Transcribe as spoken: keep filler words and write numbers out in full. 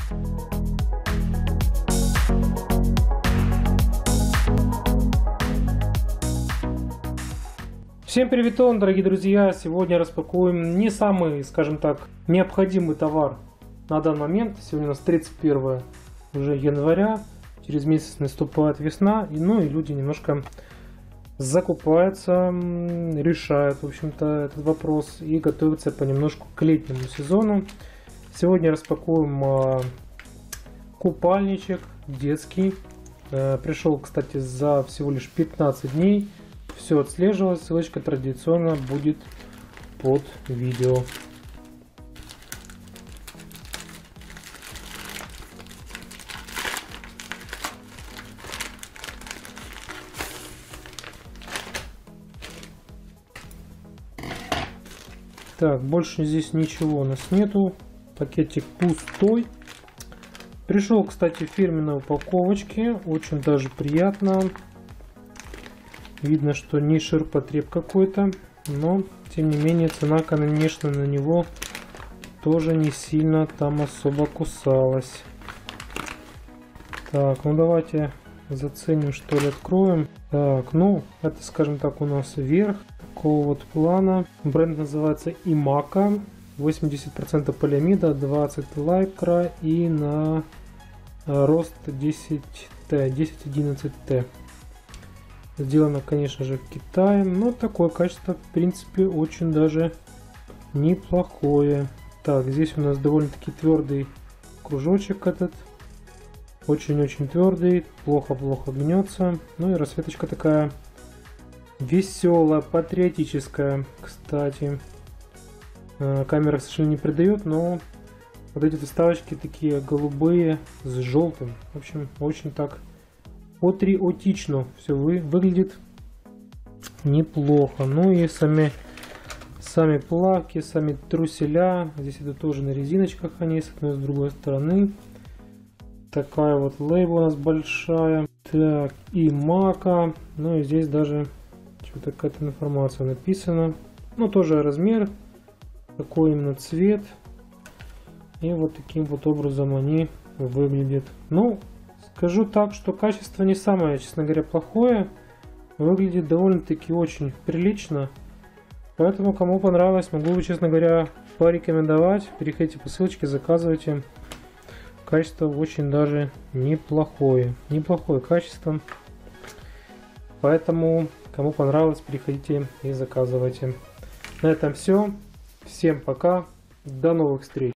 Всем привет, дорогие друзья! Сегодня распакуем не самый, скажем так, необходимый товар на данный момент. Сегодня у нас тридцать первое уже января, через месяц наступает весна, и, ну и люди немножко закупаются, решают, в общем-то, этот вопрос и готовятся понемножку к летнему сезону. Сегодня распакуем а, купальничек детский. А, пришел, кстати, за всего лишь пятнадцать дней. Все отслеживалось, ссылочка традиционно будет под видео. Так, больше здесь ничего у нас нету. Пакетик пустой. Пришел, кстати, в фирменной упаковочке. Очень даже приятно. Видно, что не ширпотреб какой-то, но тем не менее цена, конечно, на него тоже не сильно там особо кусалась. Так, ну давайте заценим, что ли, откроем. Так, ну это, скажем так, у нас верх такого вот плана. Бренд называется Имака. восемьдесят процентов полиамида, двадцать лайкра и на рост десять тэ, десять одиннадцать тэ. Сделано, конечно же, в Китае, но такое качество, в принципе, очень даже неплохое. Так, здесь у нас довольно-таки твердый кружочек этот. Очень-очень твердый, плохо-плохо гнется. Ну и расцветочка такая веселая, патриотическая, кстати. Камера, к сожалению, не передает, но вот эти вставочки такие голубые с желтым. В общем, очень так патриотично все вы, выглядит неплохо. Ну и сами, сами плавки, сами труселя. Здесь это тоже на резиночках они, с одной и с другой стороны. Такая вот лейбл у нас большая. Так, Имака. Ну и здесь даже что-то какая-то информация написана. Ну тоже размер, какой именно цвет. И вот таким вот образом они выглядят. Ну, скажу так, что качество не самое, честно говоря, плохое. Выглядит довольно-таки очень прилично. Поэтому, кому понравилось, могу, честно говоря, порекомендовать. Переходите по ссылочке, заказывайте. Качество очень даже неплохое. Неплохое качество. Поэтому, кому понравилось, переходите и заказывайте. На этом все. Всем пока. До новых встреч.